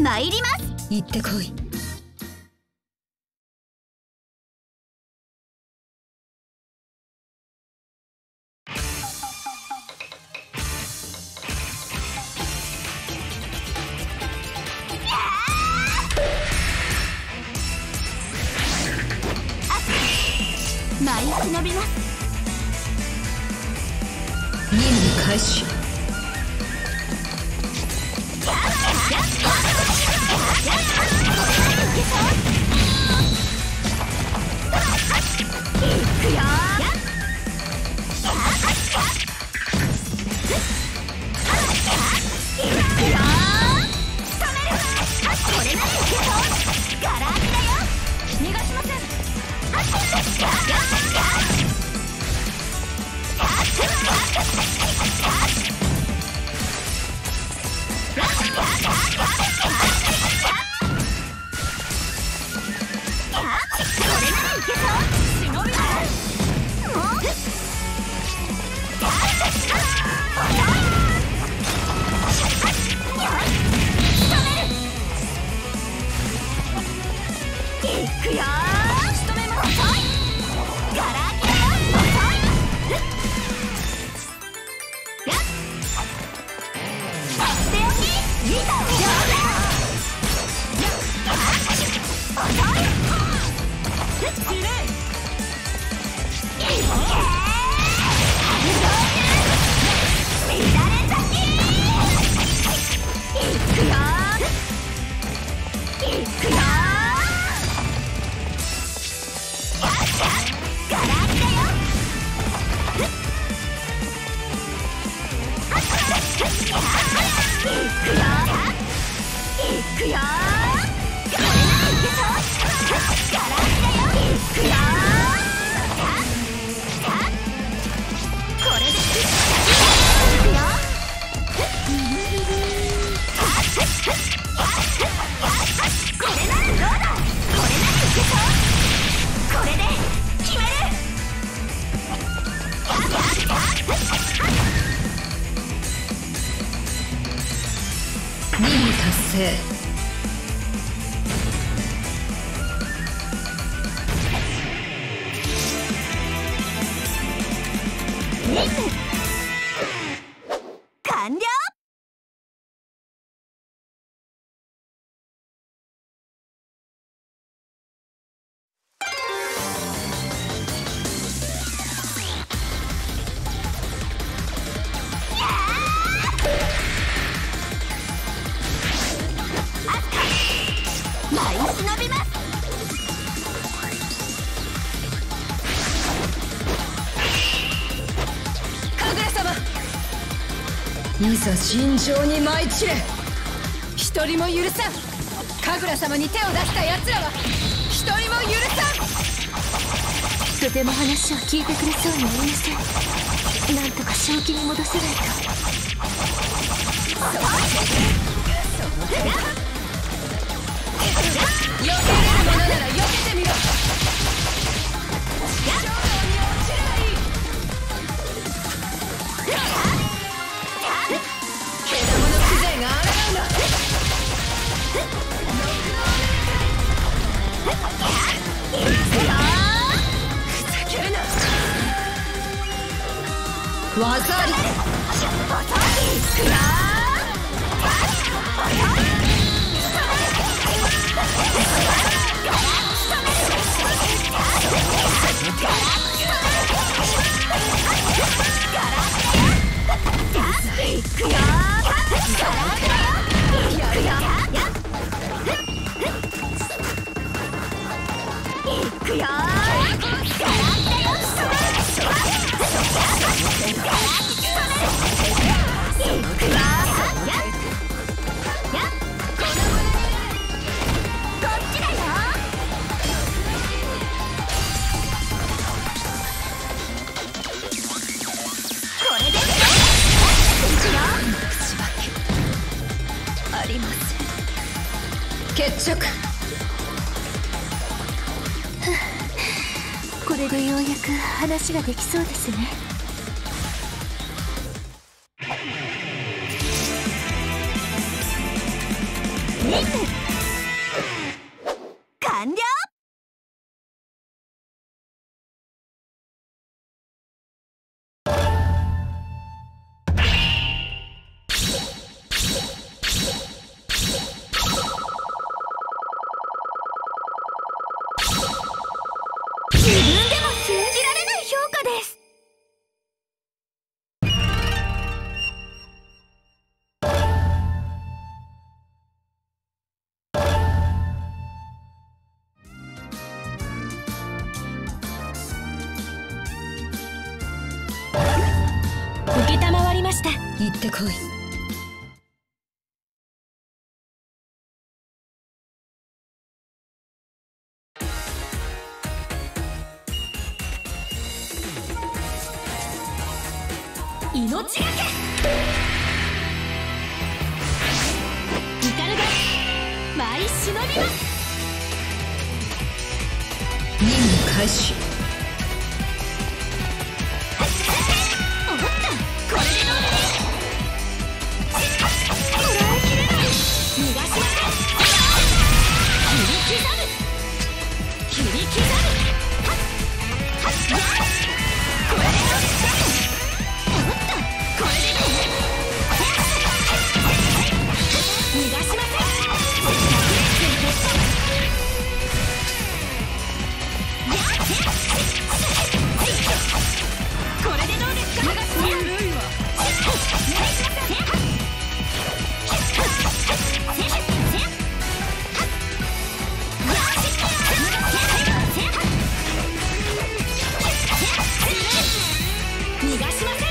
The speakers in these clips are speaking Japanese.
参ります。 行ってこい。 舞い忍びます。 任務開始。 完了。舞い忍びます。 いざ尋常に舞い散れ。一人も許さん。神楽様に手を出した奴らは一人も許さん。 とても話を聞いてくれそうにありません。なんとか正気に戻せないと。 避けれるものなら避けてみろ。技あり。決着。 これでようやく話ができそうですね。 任務完了。自分でも信じられない評価です。承りました。 行ってこい。 命がけ。イカルが舞い忍びます。 任務開始。 思った。これでどうだ。こらえきれない。逃がしません。切り刻む。切り刻む。はっはっやっ。これでどうですか。思った。これでどう。逃がしません。これでどうですか。逃がしません。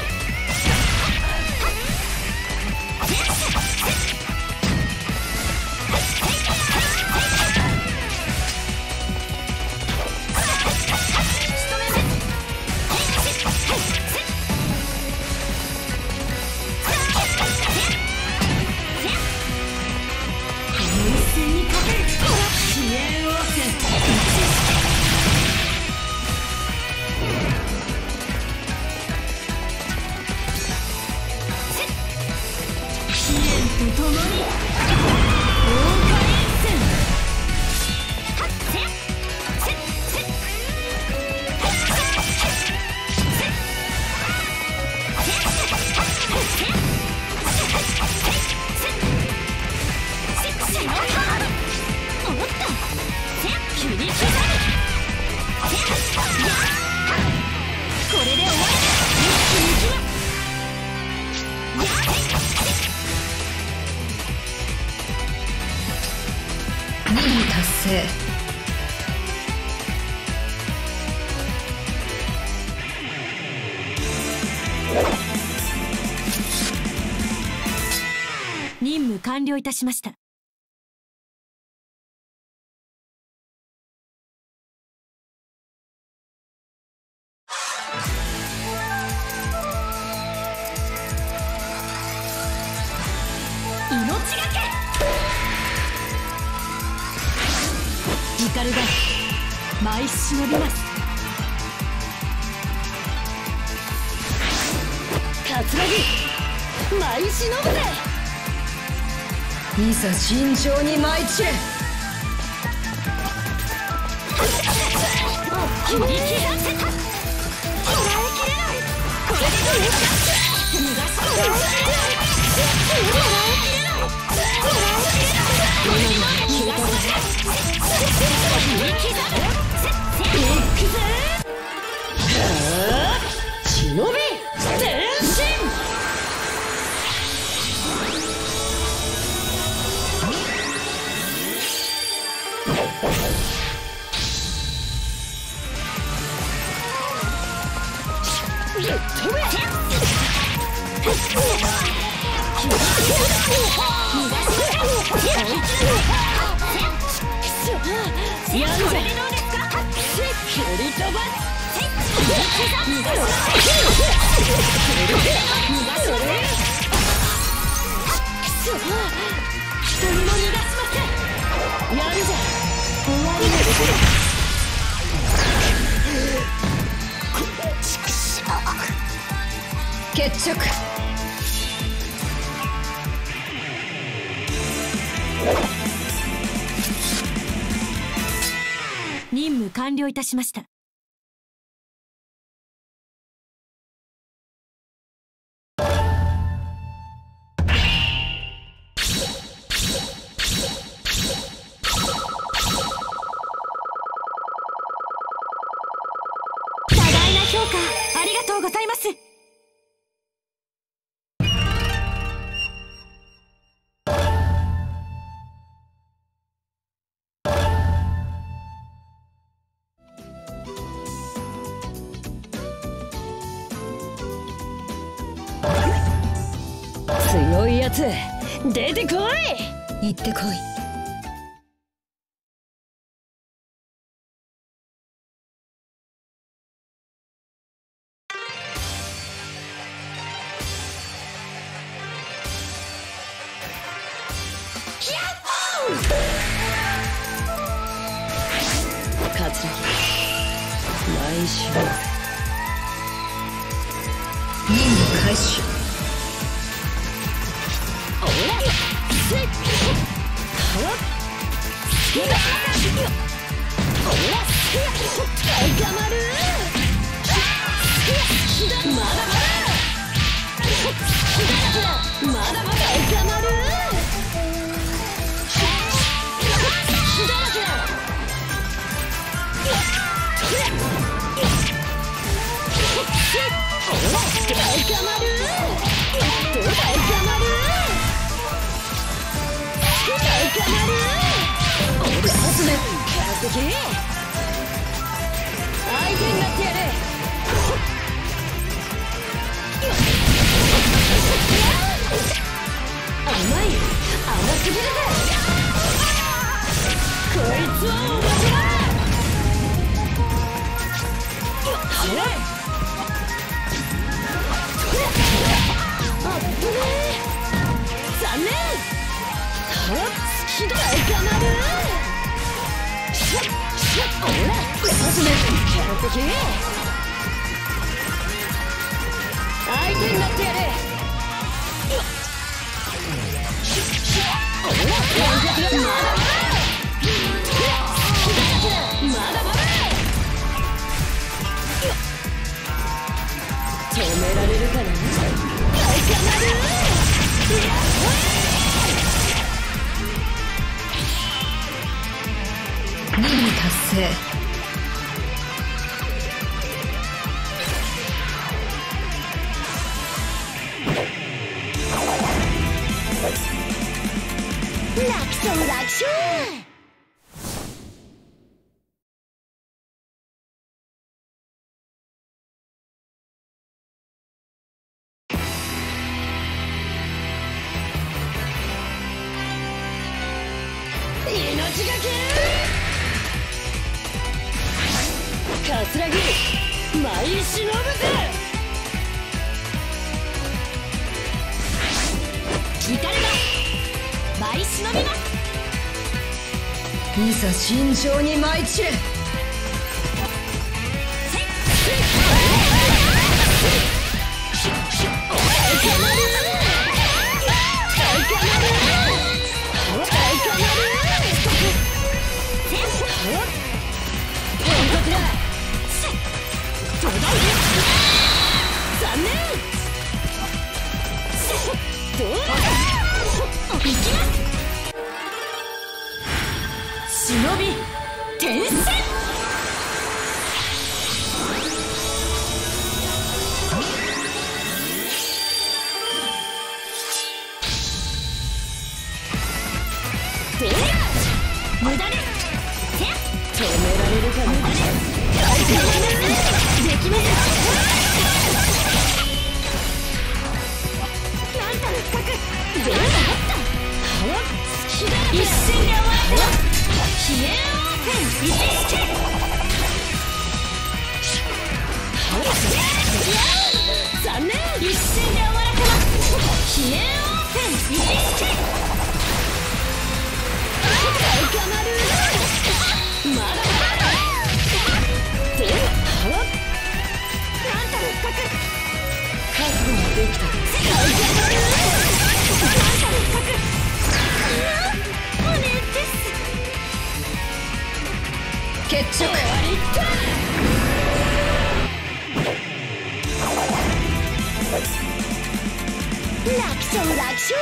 任務完了いたしました。命がけ。イカルが舞い忍びます。竜巻舞い忍ぶぜ。 いざ尋常に舞い散れ。 切り刻んで。こらえきれない。これでどうですか。逃がしこらえきれない。こらえきれない。こらえきれない。これでどうですか。切り刻む。いくぜ。忍び前進。 決着。 任務完了いたしました。多大な評価ありがとうございます。 強いやつ出てこい。 行ってこい。カツラギ来週任務開始。 おらせっはっすげだおらせや捕まるまだまだまだまだ捕まる相手になってやれ。甘すぎるぜ。こいつはおまけだ。あっぶねえ。残念。好きだ捕まる。おらキャラ的相手になってやれ。おらまだまだ止められるかな。捕まる。任務達成。 楽勝楽勝。命がけカツラギ舞い忍ぶぜ。至れば舞い忍びます。 いざ尋常に舞い散れ。 残念。どうだ。行きます。忍び転戦。どうだ。無駄です。止められるか。無駄です。できます。なんたる深く。どうだ。一瞬で終わらせます。飛燕オープン一式。残念。一瞬で終わらせます。飛燕オープン一式。捕まる。まだまだ。でなんたる深く。覚悟ができた。捕まる。なんたる深く。おねです。 決終わりか。楽勝楽勝。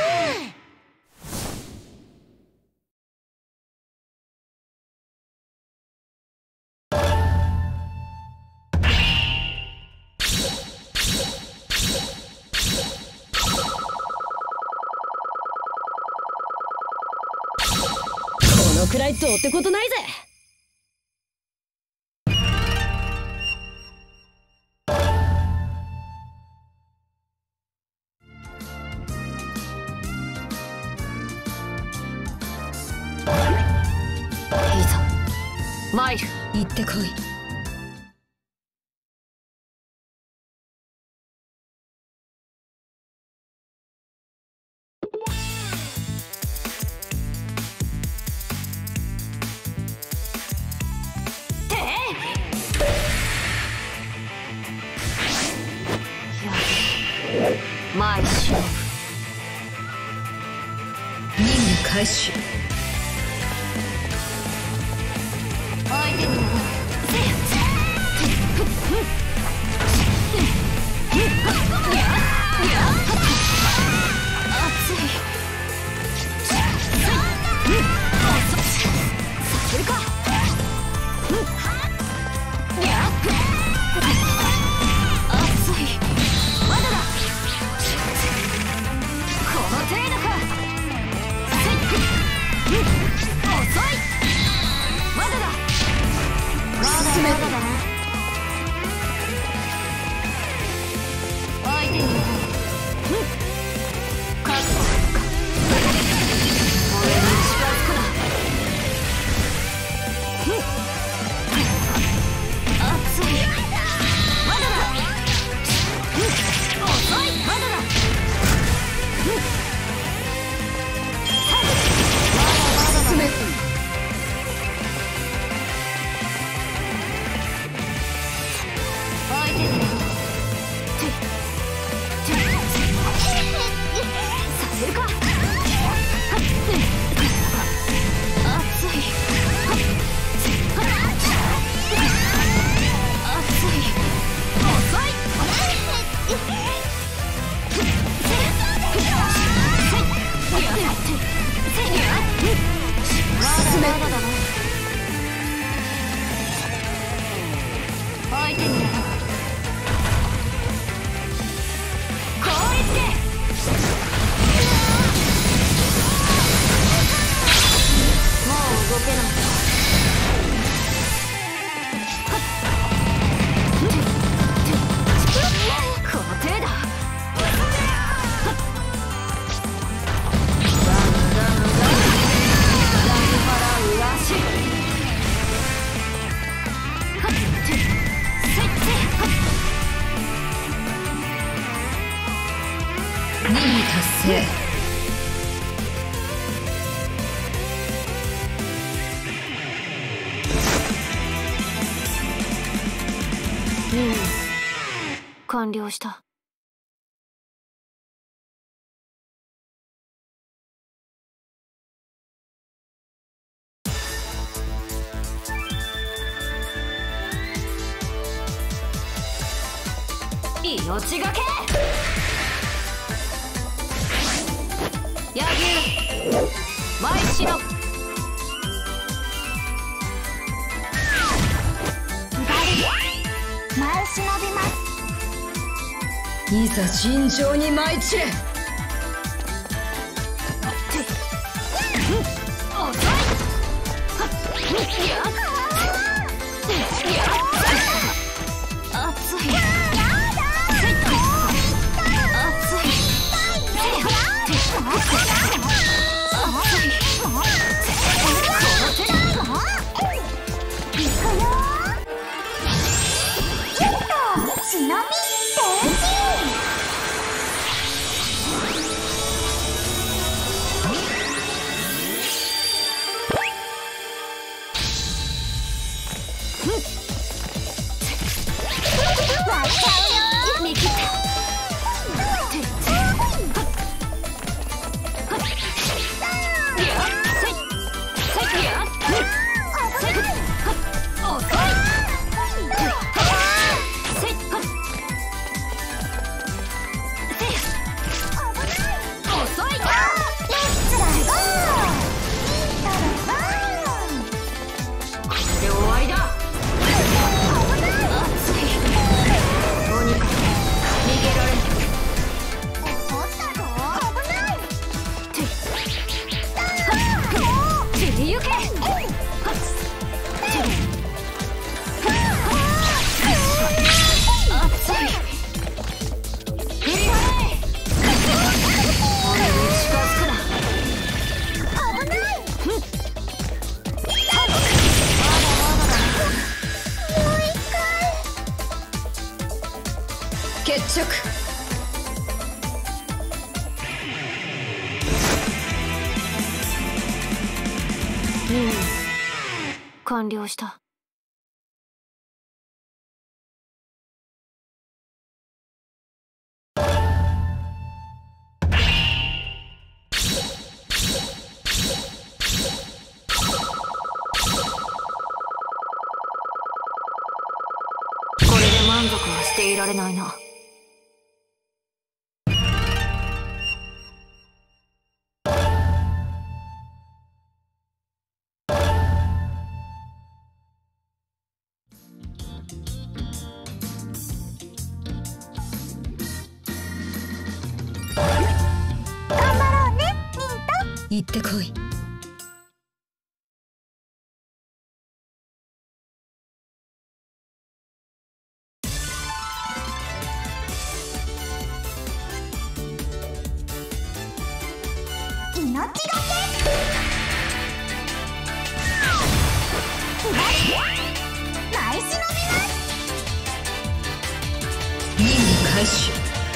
このくらいどうってことないぜ。マイル行ってこい。マイシノブ任務開始。相手に完了した。命がけ野牛マイシノ前忍びます。いざ尋常に舞い散れ。 完了した。これで満足はしていられないな。 行ってこい。 命がけ。ナイス伸びます。 任務開始。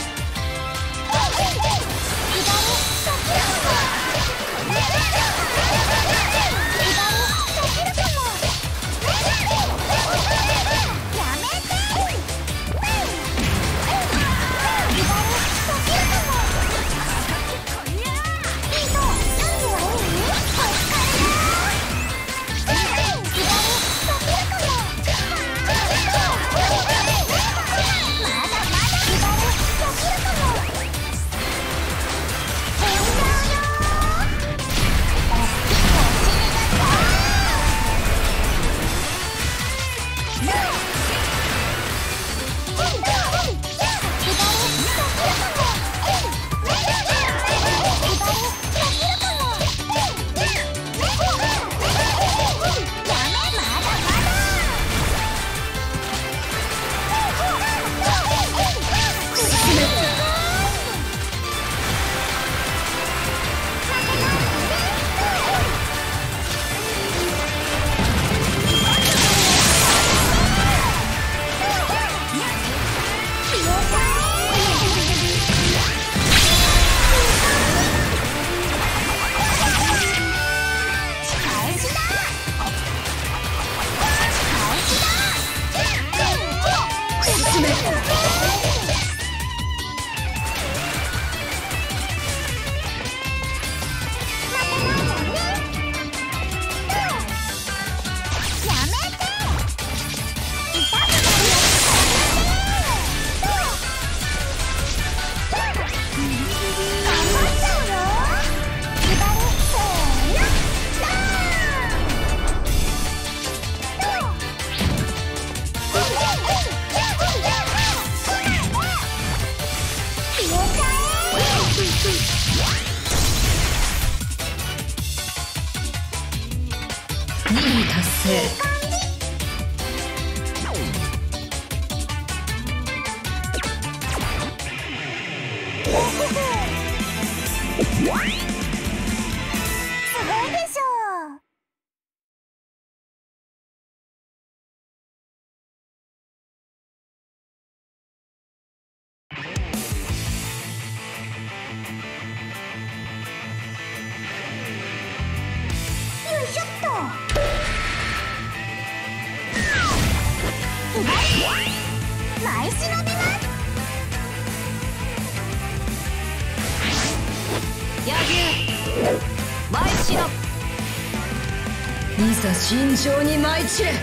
いざ尋常に舞い散れ。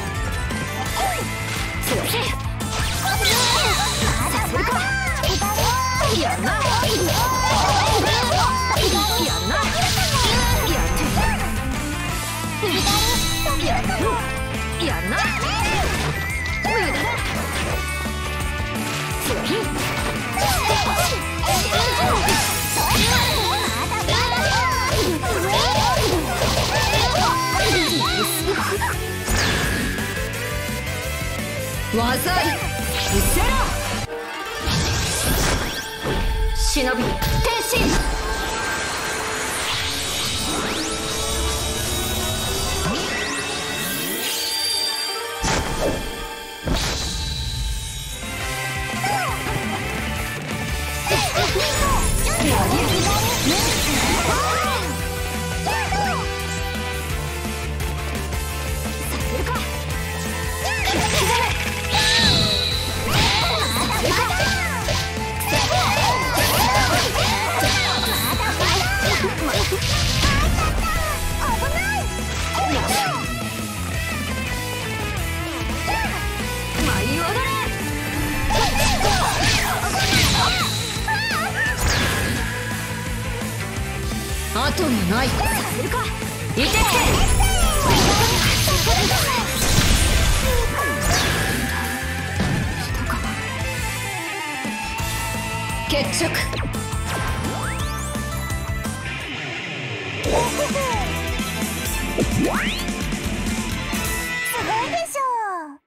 やるな。技あり。うせろ。忍び転身。 後がない。 させるか。 いてつけ決着。 すごいでしょう。